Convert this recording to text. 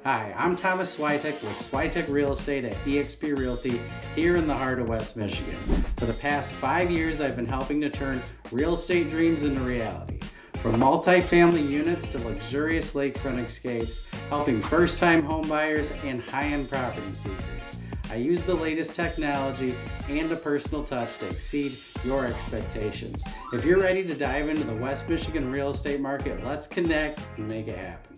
Hi, I'm Thomas Switek with Switek Real Estate at eXp Realty here in the heart of West Michigan. For the past 5 years, I've been helping to turn real estate dreams into reality. From multifamily units to luxurious lakefront escapes, helping first-time home buyers and high-end property seekers. I use the latest technology and a personal touch to exceed your expectations. If you're ready to dive into the West Michigan real estate market, let's connect and make it happen.